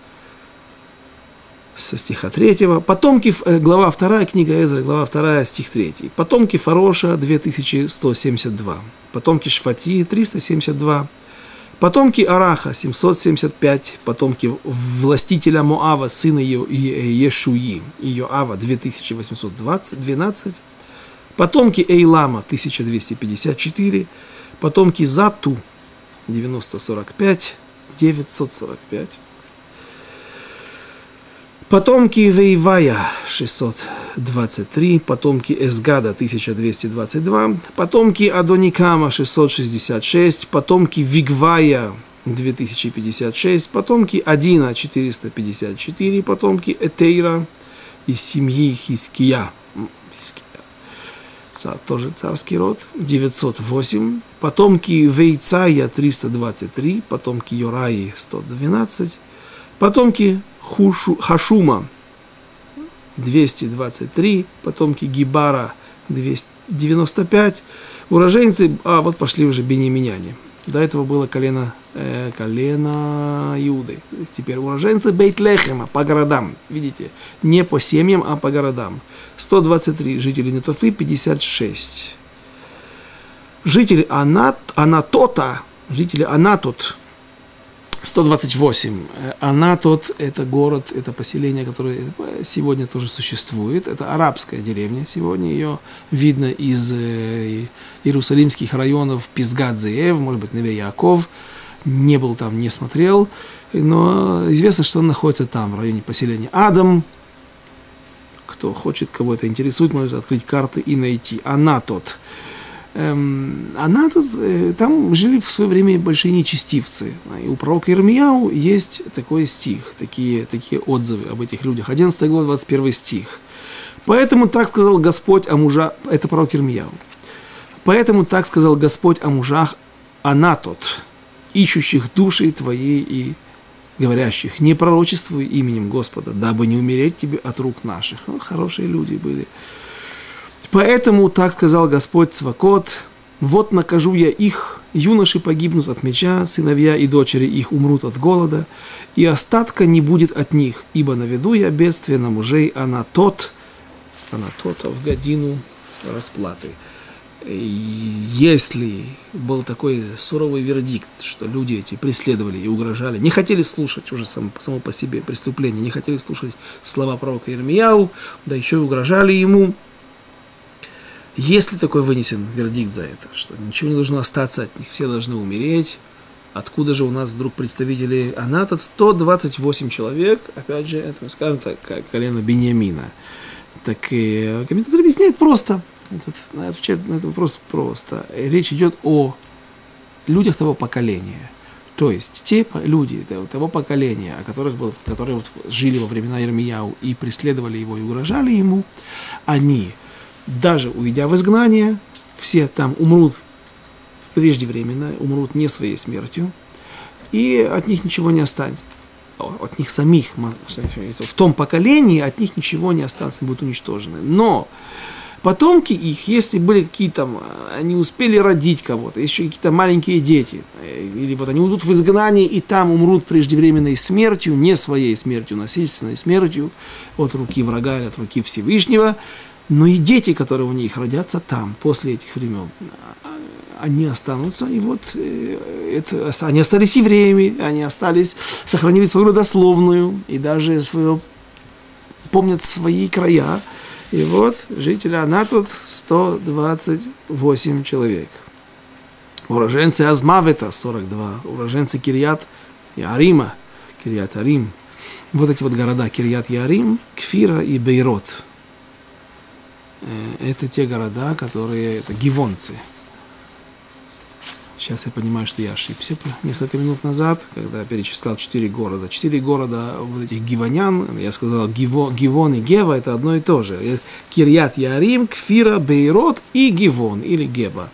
со стиха третьего. Потомки, глава вторая, книга Эзры, глава вторая, стих третий. Потомки Фароша две тысячи сто семьдесят два. Потомки Шфати триста семьдесят два. Потомки Араха семьсот семьдесят пять. Потомки властителя Моава, сына Ешуи, Иоава две тысячи восемьсот двенадцать. Потомки Эйлама тысяча двести пятьдесят четыре. Потомки Зату девяносто сорок пять. девятьсот сорок пять. Потомки Вейвая шестьсот двадцать три, потомки Эсгада тысяча двести двадцать два, потомки Адоникама шестьсот шестьдесят шесть, потомки Вигвая две тысячи пятьдесят шесть, потомки Адина четыреста пятьдесят четыре, потомки Этейра из семьи Хиския, Хиския. Тоже царский род, девятьсот восемь, потомки Вейцая триста двадцать три, потомки Йораи сто двенадцать, потомки Хушу, Хашума двести двадцать три, потомки Гибара двести девяносто пять, уроженцы, а вот пошли уже беньяминяне. До этого было колено, э, колено Иуды. Теперь уроженцы Бейт-Лехема по городам, видите, не по семьям, а по городам. сто двадцать три жители Нетофы, пятьдесят шесть. Жители Анат, Анатота, жители Анатот, сто двадцать восемь. Анатот – это город, это поселение, которое сегодня тоже существует. Это арабская деревня. Сегодня ее видно из иерусалимских районов Писгат-Зеев, может быть, Неве-Яаков. Не был там, не смотрел. Но известно, что он находится там, в районе поселения Адам. Кто хочет, кого это интересует, может открыть карты и найти. Анатот. Эм, она тут, э, там жили в свое время большие нечестивцы. И у пророка Ирмияу есть такой стих, такие, такие отзывы об этих людях. одиннадцатая глава, двадцать первый стих. «Поэтому так сказал Господь о мужах...» Это пророк Ирмияу. «Поэтому так сказал Господь о мужах Анатот, ищущих души твоей и говорящих, не пророчествуй именем Господа, дабы не умереть тебе от рук наших». Ну, хорошие люди были. «Поэтому так сказал Господь Цвакот, вот накажу я их, юноши погибнут от меча, сыновья и дочери их умрут от голода, и остатка не будет от них, ибо наведу я бедствие на мужей Анатот, Анатота в годину расплаты». Если был такой суровый вердикт, что люди эти преследовали и угрожали, не хотели слушать уже само, само по себе преступление, не хотели слушать слова пророка Ирмияу, да еще и угрожали ему, если такой вынесен вердикт за это, что ничего не должно остаться от них, все должны умереть, откуда же у нас вдруг представители Анатот? сто двадцать восемь человек, опять же, это, скажем так, колено Беньямина. Так и комментатор объясняет просто, этот, отвечает на этот вопрос просто. Речь идет о людях того поколения. То есть те люди того поколения, о которых был, которые вот жили во времена Ирмияу и преследовали его и угрожали ему, они, даже уйдя в изгнание, все там умрут преждевременно, умрут не своей смертью, и от них ничего не останется. От них самих, в том поколении, от них ничего не останется, будут уничтожены. Но Потомки их, если были какие-то, они успели родить кого-то, еще какие-то маленькие дети, или вот они уйдут в изгнание и там умрут преждевременной смертью, не своей смертью, насильственной смертью от руки врага или от руки Всевышнего, но и дети, которые у них родятся там, после этих времен, они останутся, и вот это, они остались евреями, они остались, сохранили свою родословную, и даже свое, помнят свои края. И вот жители Анатот сто двадцать восемь человек. Уроженцы Азмавета сорок два. Уроженцы Кирьят Ярима, Кирьят Арим. Вот эти вот города Кирьят Ярим, Кфира и Бейрот. Это те города, которые, это гивонцы. Сейчас я понимаю, что я ошибся несколько минут назад, когда перечислял четыре города. Четыре города вот этих гивонян, я сказал, Гиво, Гивон и Гева, это одно и то же. Кирьят Ярим, Кфира, Бейрот и Гивон, или Геба.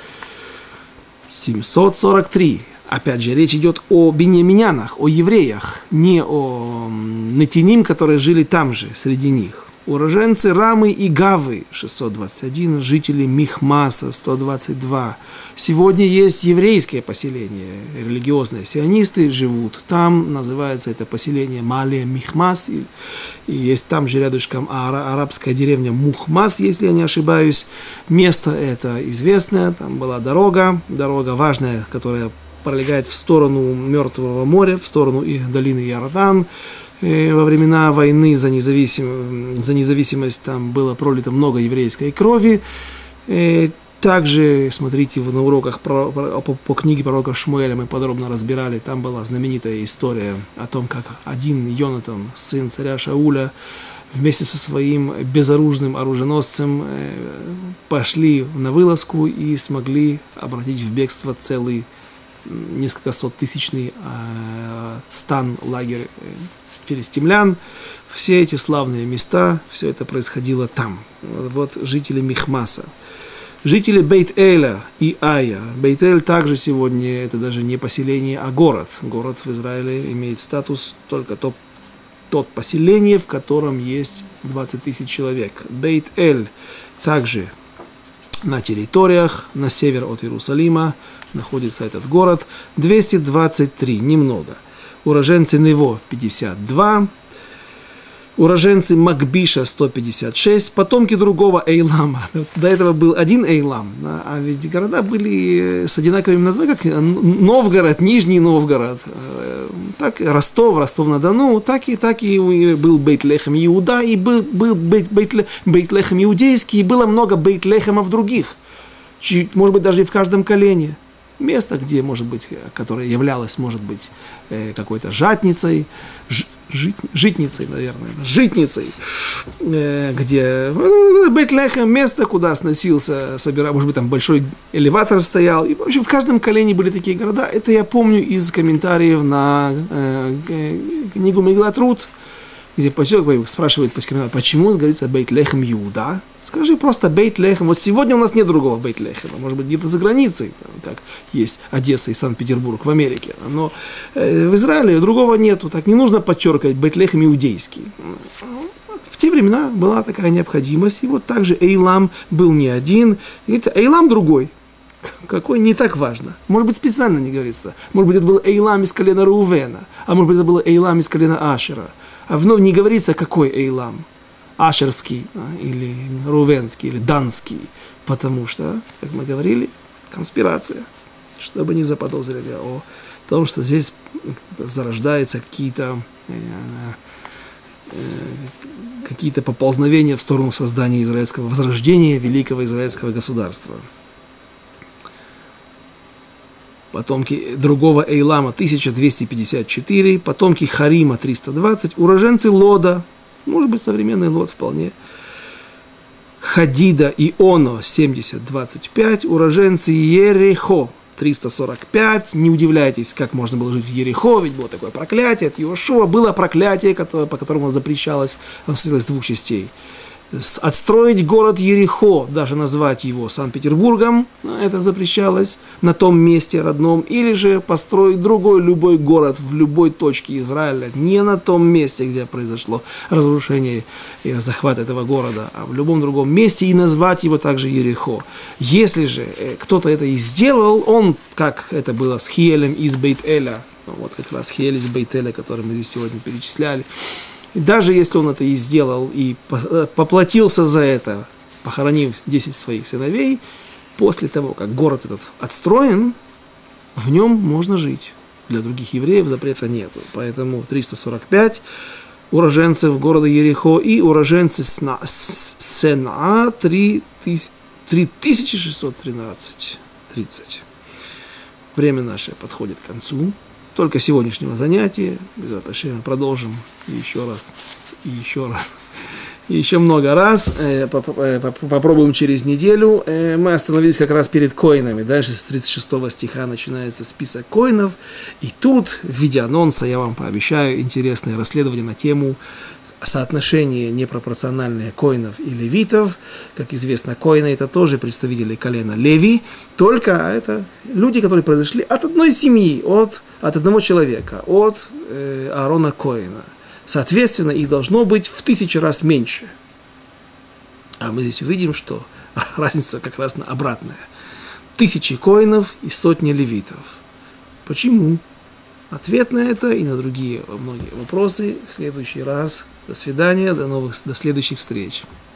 семьсот сорок три. Опять же, речь идет о беньяминянах, о евреях, не о нетиним, которые жили там же, среди них. Уроженцы Рамы и Гавы, шестьсот двадцать один, жители Михмаса, сто двадцать два. Сегодня есть еврейское поселение, религиозные сионисты живут там, называется это поселение Мале Михмас, и, и есть там же рядышком арабская деревня Мухмас, если я не ошибаюсь. Место это известное, там была дорога, дорога важная, которая пролегает в сторону Мертвого моря, в сторону и долины Иордан. Во времена войны за, независим... за независимость там было пролито много еврейской крови. Также, смотрите, на уроках про... по, по книге пророка Шмуэля мы подробно разбирали. Там была знаменитая история о том, как один Йонатан, сын царя Шауля, вместе со своим безоружным оруженосцем пошли на вылазку и смогли обратить в бегство целый несколько сот тысячный стан, лагерь филистимлян. Все эти славные места, все это происходило там. Вот жители Михмаса. Жители Бейт-Эля и Ая. Бейт-Эль также сегодня, это даже не поселение, а город. Город в Израиле имеет статус только то, тот поселение, в котором есть двадцать тысяч человек. Бейт-Эль также на территориях, на север от Иерусалима находится этот город. двести двадцать три, немного. Уроженцы Нево пятьдесят два, уроженцы Макбиша сто пятьдесят шесть, потомки другого Эйлама. До этого был один Эйлам, а ведь города были с одинаковыми названием, как Новгород, Нижний Новгород, так Ростов, Ростов-на-Дону, так и, так и был Бейт-Лехем Иуда, и был, был Бейт-Лехем Иудейский, и было много Бейт-Лехемов других, может быть, даже и в каждом колене. Место, где, может быть, которое являлось, может быть, какой-то жатницей, ж, жит, житницей, наверное, житницей, где Бейт-Лехем, место, куда сносился, собирал, может быть, там большой элеватор стоял. И, в общем, в каждом колене были такие города. Это я помню из комментариев на э, книгу Мегалат Рут, где человек спрашивает, почему говорится Бейт-Лехем Иуда. Скажи просто Бейт-Лехем. Вот сегодня у нас нет другого Бейт-Лехема. Может быть, где-то за границей, как есть Одесса и Санкт-Петербург в Америке. Но в Израиле другого нету. Так не нужно подчеркивать Бейт-Лехем иудейский. В те времена была такая необходимость. И вот также Эйлам был не один. Видите, Эйлам другой. Какой, не так важно. Может быть, специально не говорится. Может быть, это был Эйлам из колена Рувена. А может быть, это был Эйлам из колена Ашера. А вновь не говорится, какой Эйлам. Ашерский, или Рувенский, или Данский. Потому что, как мы говорили, конспирация. Чтобы не заподозрили о том, что здесь зарождаются какие-то, какие-то поползновения в сторону создания израильского возрождения, великого израильского государства. Потомки другого Эйлама тысяча двести пятьдесят четыре, потомки Харима триста двадцать, уроженцы Лода, может быть, современный Лод вполне, Хадида и Оно семьдесят двадцать пять, уроженцы Ерехо триста сорок пять. Не удивляйтесь, как можно было жить в Ерехо, ведь было такое проклятие от Йошуа, было проклятие, которое, по которому запрещалось, оно состоялось из двух частей. отстроить город Ерихо, даже назвать его Санкт-Петербургом, это запрещалось, на том месте родном, или же построить другой любой город в любой точке Израиля, не на том месте, где произошло разрушение и захват этого города, а в любом другом месте, и назвать его также Ерихо. Если же кто-то это и сделал, он, как это было с Хиелем из Бейт-Эля, вот как раз Хиель из Бейт-Эля, который мы здесь сегодня перечисляли, и даже если он это и сделал, и поплатился за это, похоронив десять своих сыновей, после того, как город этот отстроен, в нем можно жить. Для других евреев запрета нет. Поэтому триста сорок пять уроженцев города Ерихо и уроженцы Сенаа три тысячи шестьсот тринадцать. тридцать. Время наше подходит к концу. Только сегодняшнего занятия, без отношения, продолжим еще раз, и еще раз, и еще много раз, э, попробуем через неделю. Э, мы остановились как раз перед коинами, дальше с тридцать шестого стиха начинается список коинов, и тут в виде анонса я вам пообещаю интересное расследование на тему соотношение непропорциональное коинов и левитов. Как известно, коины это тоже представители колена Леви, только это люди, которые произошли от одной семьи, от, от одного человека, от э, Аарона Коина. Соответственно, их должно быть в тысячу раз меньше. А мы здесь увидим, что разница как раз обратная. Тысячи коинов и сотни левитов. Почему? Ответ на это и на другие многие вопросы в следующий раз. До свидания, до новых, до следующих встреч.